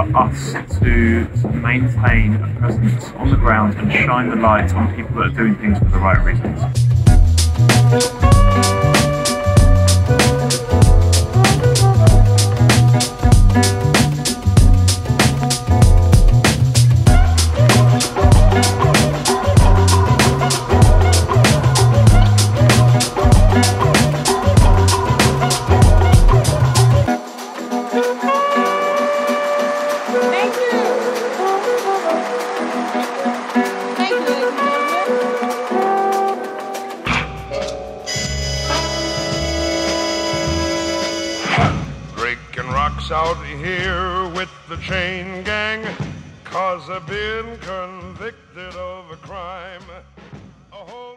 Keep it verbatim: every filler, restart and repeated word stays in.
for us to maintain a presence on the ground and shine the light on people that are doing things for the right reasons. Out here with the chain gang, 'cause I've been convicted of a crime. A whole